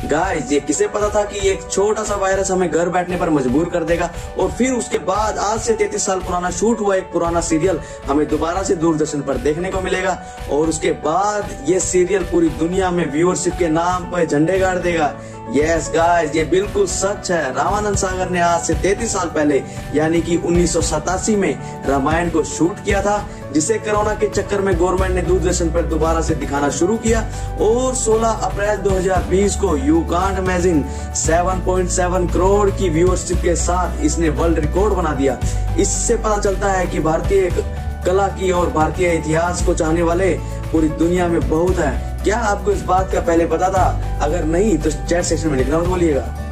Guys ये किसे पता था कि एक छोटा सा वायरस हमें घर बैठने पर मजबूर कर देगा और फिर उसके बाद आज से 33 साल पुराना शूट हुआ एक पुराना सीरियल हमें दोबारा से दूरदर्शन पर देखने को मिलेगा और उसके बाद ये सीरियल पूरी दुनिया में व्यूअरशिप के नाम पर झंडे गाड़ देगा। यस गाइस ये बिल्कुल सच है। रामानंद सागर ने आज से 33 साल पहले यानी कि 1987 में रामायण को शूट किया था, जिसे कोरोना के चक्कर में गवर्नमेंट ने दूरदर्शन पर दोबारा से दिखाना शुरू किया और 16 अप्रैल 2020 को यू कांट इमेजिन 7.7 करोड़ की व्यूअरशिप के साथ इसने वर्ल्ड रिकॉर्ड बना दिया। इससे पता चलता है कि भारतीय कला की और भारतीय इतिहास को चाहने वाले पूरी दुनिया में बहुत है। क्या आपको इस बात का पहले पता था? अगर नहीं तो चैट सेक्शन में लिखना मत भूलिएगा।